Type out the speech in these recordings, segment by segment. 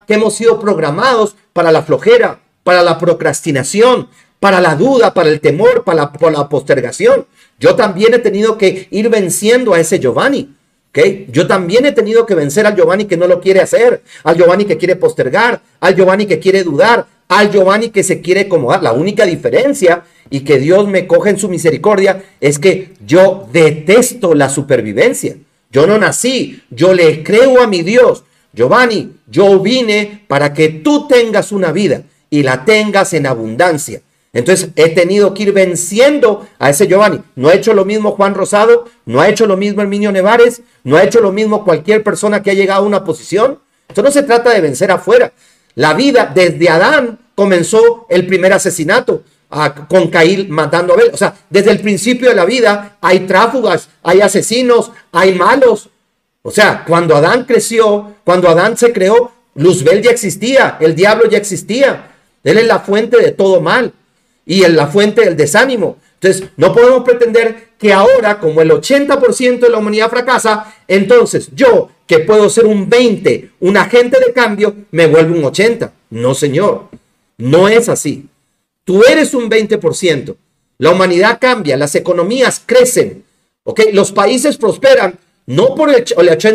que hemos sido programados para la flojera, para la procrastinación, para la duda, para el temor, por la postergación. Yo también he tenido que ir venciendo a ese Giovanni. ¿Okay? Yo también he tenido que vencer al Giovanni que no lo quiere hacer, al Giovanni que quiere postergar, al Giovanni que quiere dudar, al Giovanni que se quiere acomodar. La única diferencia, y que Dios me coge en su misericordia, es que yo detesto la supervivencia. Yo no nací, yo le creo a mi Dios. Giovanni, yo vine para que tú tengas una vida y la tengas en abundancia. Entonces he tenido que ir venciendo a ese Giovanni. No ha hecho lo mismo Juan Rosado, no ha hecho lo mismo Herminio Nevares, no ha hecho lo mismo cualquier persona que ha llegado a una posición. Esto no se trata de vencer afuera. La vida, desde Adán comenzó el primer asesinato, con Caín matando a Abel. O sea, desde el principio de la vida hay tráfugas, hay asesinos, hay malos. O sea, cuando Adán creció, cuando Adán se creó, Luzbel ya existía, el diablo ya existía. Él es la fuente de todo mal y es la fuente del desánimo. Entonces, no podemos pretender que ahora, como el 80% de la humanidad fracasa, entonces yo, que puedo ser un 20, un agente de cambio, me vuelvo un 80. No, señor, no es así. Tú eres un 20%. La humanidad cambia, las economías crecen, ¿ok? Los países prosperan, no por el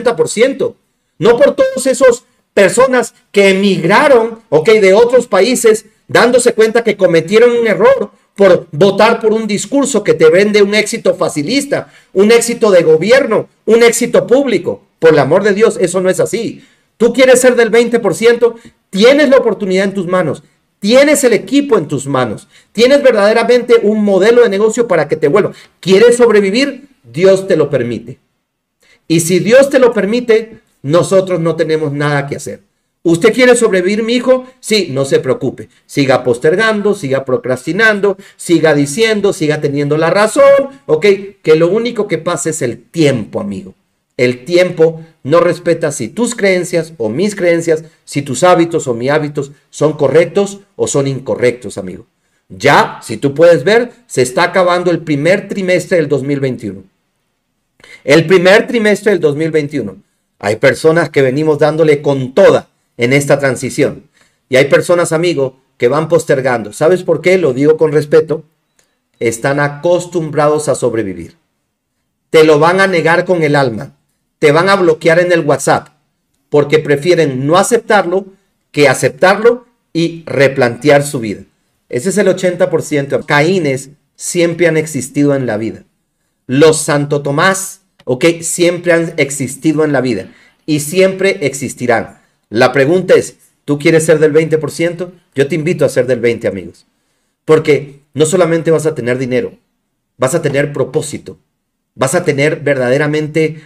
80%, no por todos esos personas que emigraron, ¿ok?, de otros países, dándose cuenta que cometieron un error por votar por un discurso que te vende un éxito facilista, un éxito de gobierno, un éxito público. Por el amor de Dios, eso no es así. Tú quieres ser del 20%, tienes la oportunidad en tus manos, tienes el equipo en tus manos, tienes verdaderamente un modelo de negocio para que te vuelva. ¿Quieres sobrevivir? Dios te lo permite. Y si Dios te lo permite, nosotros no tenemos nada que hacer. ¿Usted quiere sobrevivir, mi hijo? Sí, no se preocupe. Siga postergando, siga procrastinando, siga diciendo, siga teniendo la razón, ¿ok? Que lo único que pasa es el tiempo, amigo. El tiempo no respeta si tus creencias o mis creencias, si tus hábitos o mis hábitos son correctos o son incorrectos, amigo. Ya, si tú puedes ver, se está acabando el primer trimestre del 2021. El primer trimestre del 2021. Hay personas que venimos dándole con toda en esta transición. Y hay personas, amigo, que van postergando. ¿Sabes por qué? Lo digo con respeto. Están acostumbrados a sobrevivir. Te lo van a negar con el alma. Te van a bloquear en el WhatsApp. Porque prefieren no aceptarlo que aceptarlo y replantear su vida. Ese es el 80%. Caínes siempre han existido en la vida. Los Santo Tomás, ¿ok?, siempre han existido en la vida. Y siempre existirán. La pregunta es, ¿tú quieres ser del 20%? Yo te invito a ser del 20%, amigos. Porque no solamente vas a tener dinero, vas a tener propósito, vas a tener verdaderamente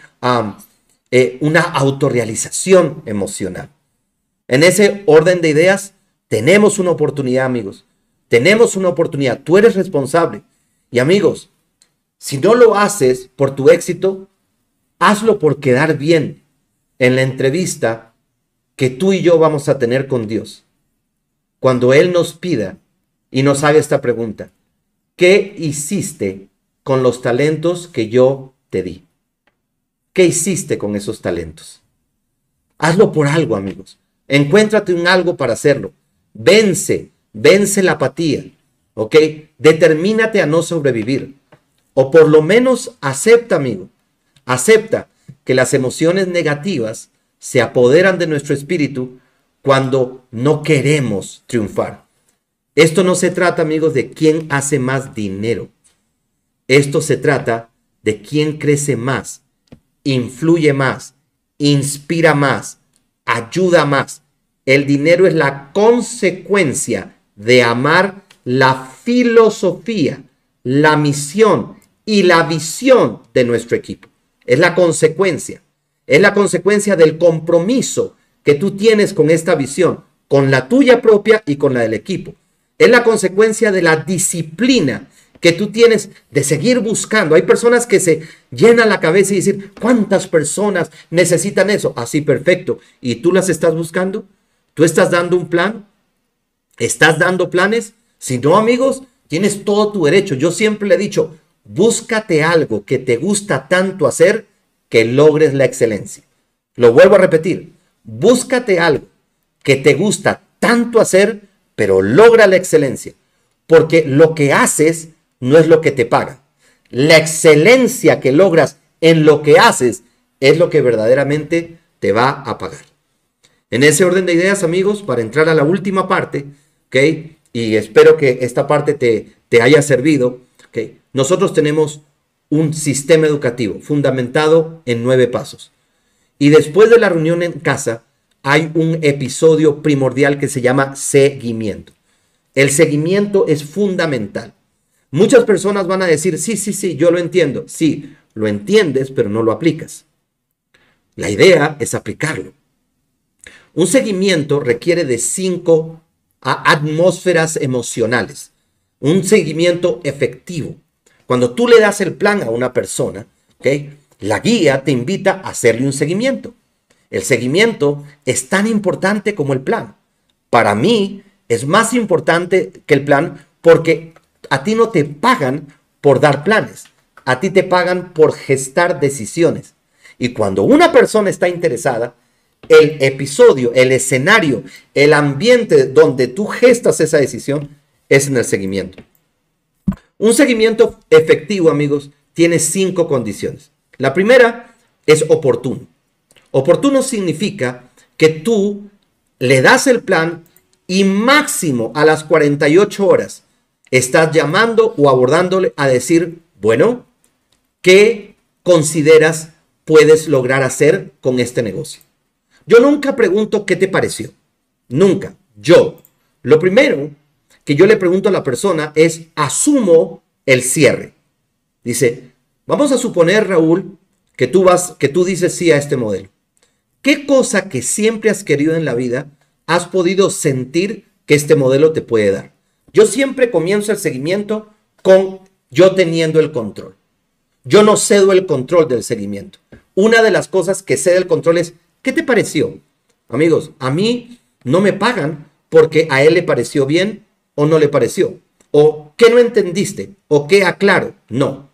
una autorrealización emocional. En ese orden de ideas, tenemos una oportunidad, amigos. Tenemos una oportunidad. Tú eres responsable. Y amigos, si no lo haces por tu éxito, hazlo por quedar bien en la entrevista que tú y yo vamos a tener con Dios, cuando Él nos pida y nos haga esta pregunta: ¿qué hiciste con los talentos que yo te di? ¿Qué hiciste con esos talentos? Hazlo por algo, amigos. Encuéntrate un algo para hacerlo. Vence la apatía, ¿ok? Determínate a no sobrevivir. O por lo menos acepta, amigo. Acepta que las emociones negativas se apoderan de nuestro espíritu cuando no queremos triunfar. Esto no se trata, amigos, de quién hace más dinero. Esto se trata de quién crece más, influye más, inspira más, ayuda más. El dinero es la consecuencia de amar la filosofía, la misión y la visión de nuestro equipo. Es la consecuencia. Es la consecuencia del compromiso que tú tienes con esta visión, con la tuya propia y con la del equipo. Es la consecuencia de la disciplina que tú tienes de seguir buscando. Hay personas que se llenan la cabeza y dicen, ¿cuántas personas necesitan eso? Así, perfecto. ¿Y tú las estás buscando? ¿Tú estás dando un plan? ¿Estás dando planes? Si no, amigos, tienes todo tu derecho. Yo siempre le he dicho, búscate algo que te gusta tanto hacer que logres la excelencia. Lo vuelvo a repetir, búscate algo que te gusta tanto hacer, pero logra la excelencia. Porque lo que haces no es lo que te paga. La excelencia que logras en lo que haces es lo que verdaderamente te va a pagar. En ese orden de ideas, amigos, para entrar a la última parte, ¿ok? Y espero que esta parte te haya servido, ¿ok? Nosotros tenemos un sistema educativo fundamentado en 9 pasos. Y después de la reunión en casa, hay un episodio primordial que se llama seguimiento. El seguimiento es fundamental. Muchas personas van a decir, sí, yo lo entiendo. Sí, lo entiendes, pero no lo aplicas. La idea es aplicarlo. Un seguimiento requiere de 5 atmósferas emocionales. Un seguimiento efectivo. Cuando tú le das el plan a una persona, ¿ok? La guía te invita a hacerle un seguimiento. El seguimiento es tan importante como el plan. Para mí es más importante que el plan porque a ti no te pagan por dar planes. A ti te pagan por gestar decisiones. Y cuando una persona está interesada, el episodio, el escenario, el ambiente donde tú gestas esa decisión es en el seguimiento. Un seguimiento efectivo, amigos, tiene 5 condiciones. La primera es oportuno. Oportuno significa que tú le das el plan y máximo a las 48 horas estás llamando o abordándole a decir, bueno, ¿qué consideras puedes lograr hacer con este negocio? Yo nunca pregunto qué te pareció. Nunca. Lo primero que yo le pregunto a la persona es, asumo el cierre. Dice, vamos a suponer, Raúl, que tú dices sí a este modelo. ¿Qué cosa que siempre has querido en la vida has podido sentir que este modelo te puede dar? Yo siempre comienzo el seguimiento con yo teniendo el control. Yo no cedo el control del seguimiento. Una de las cosas que cede el control es, ¿qué te pareció? Amigos, a mí no me pagan porque a él le pareció bien o no le pareció. O ¿qué no entendiste? O ¿qué aclaro? No.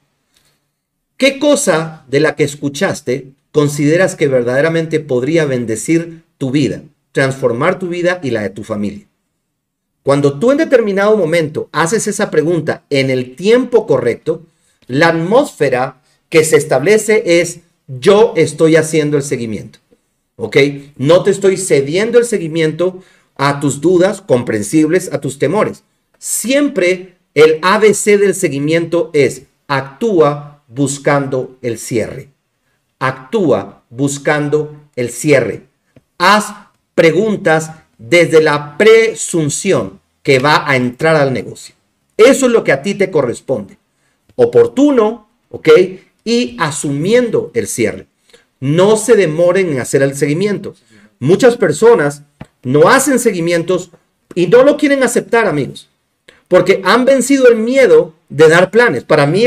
¿Qué cosa de la que escuchaste consideras que verdaderamente podría bendecir tu vida, transformar tu vida y la de tu familia? Cuando tú en determinado momento haces esa pregunta en el tiempo correcto, la atmósfera que se establece es yo estoy haciendo el seguimiento. ¿Ok? No te estoy cediendo el seguimiento a tus dudas comprensibles, a tus temores. Siempre el ABC del seguimiento es actúa buscando el cierre. Actúa buscando el cierre. Haz preguntas desde la presunción que va a entrar al negocio. Eso es lo que a ti te corresponde. Oportuno, ¿ok? Y asumiendo el cierre. No se demoren en hacer el seguimiento. Muchas personas no hacen seguimientos y no lo quieren aceptar, amigos. Porque han vencido el miedo de dar planes. Para mí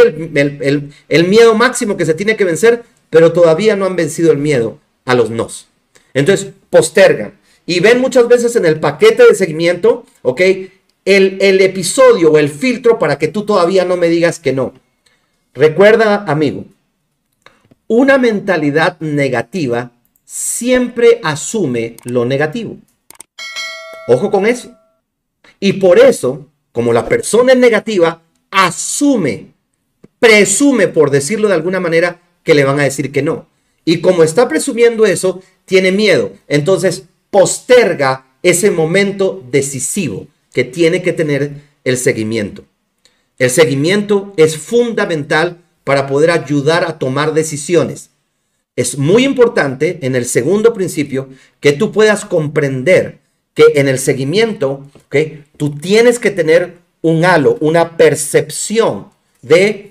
el miedo máximo que se tiene que vencer, pero todavía no han vencido el miedo a los nos. Entonces postergan. Y ven muchas veces en el paquete de seguimiento, ¿ok? El episodio o el filtro para que tú todavía no me digas que no. Recuerda, amigo, una mentalidad negativa siempre asume lo negativo. Ojo con eso. Y por eso, como la persona es negativa, presume, por decirlo de alguna manera, que le van a decir que no. Y como está presumiendo eso, tiene miedo. Entonces, posterga ese momento decisivo que tiene que tener el seguimiento. El seguimiento es fundamental para poder ayudar a tomar decisiones. Es muy importante en el segundo principio que tú puedas comprender que en el seguimiento, ¿okay? Tú tienes que tener un halo, una percepción de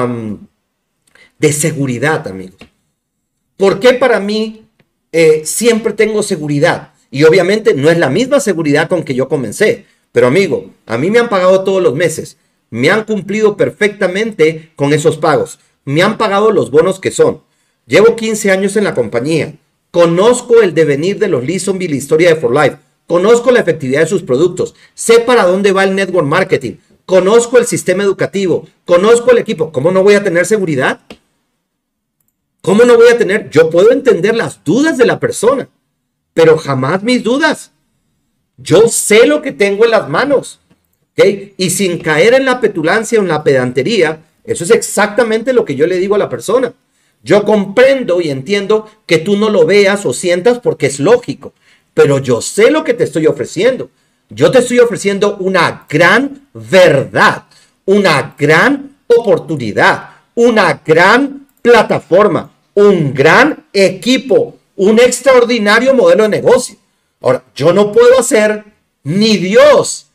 seguridad, amigos. ¿Por qué para mí siempre tengo seguridad? Y obviamente no es la misma seguridad con que yo comencé. Pero amigo, a mí me han pagado todos los meses. Me han cumplido perfectamente con esos pagos. Me han pagado los bonos que son. Llevo 15 años en la compañía. Conozco el devenir de los Leesonby, la historia de For Life. Conozco la efectividad de sus productos. Sé para dónde va el network marketing. Conozco el sistema educativo. Conozco el equipo. ¿Cómo no voy a tener seguridad? ¿Cómo no voy a tener? Yo puedo entender las dudas de la persona, pero jamás mis dudas. Yo sé lo que tengo en las manos, ¿ok? Y sin caer en la petulancia o en la pedantería, eso es exactamente lo que yo le digo a la persona. Yo comprendo y entiendo que tú no lo veas o sientas porque es lógico, pero yo sé lo que te estoy ofreciendo. Yo te estoy ofreciendo una gran verdad, una gran oportunidad, una gran plataforma, un gran equipo, un extraordinario modelo de negocio. Ahora, yo no puedo hacer, ni Dios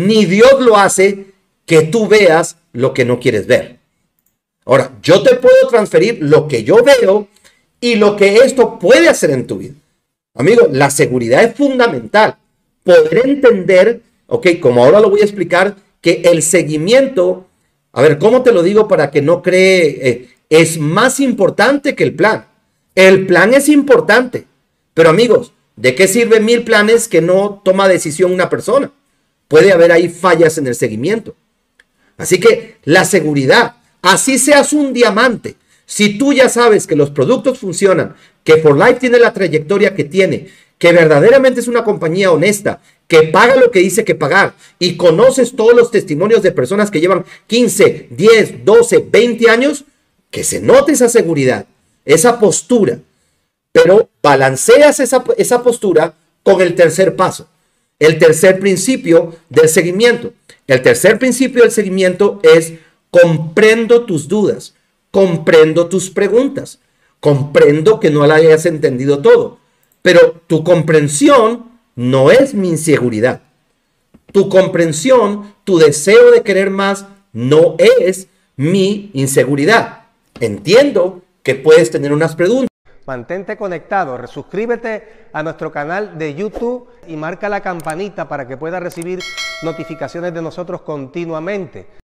lo hace, que tú veas lo que no quieres ver. Ahora, yo te puedo transferir lo que yo veo y lo que esto puede hacer en tu vida. Amigo, la seguridad es fundamental. Poder entender, ok, como ahora lo voy a explicar, que el seguimiento, a ver, ¿cómo te lo digo para que no cree? Es más importante que el plan. El plan es importante, pero amigos, ¿de qué sirven 1000 planes que no toma decisión una persona? Puede haber ahí fallas en el seguimiento. Así que la seguridad, así seas un diamante, si tú ya sabes que los productos funcionan, que For Life tiene la trayectoria que tiene, que verdaderamente es una compañía honesta, que paga lo que dice que pagar y conoces todos los testimonios de personas que llevan 15, 10, 12, 20 años, que se note esa seguridad, esa postura, pero balanceas esa postura con el tercer paso, el tercer principio del seguimiento. El tercer principio del seguimiento es: comprendo tus dudas, comprendo tus preguntas, comprendo que no la hayas entendido todo, pero tu comprensión no es mi inseguridad. Tu comprensión, tu deseo de querer más, no es mi inseguridad. Entiendo que puedes tener unas preguntas. Mantente conectado, suscríbete a nuestro canal de YouTube y marca la campanita para que puedas recibir notificaciones de nosotros continuamente.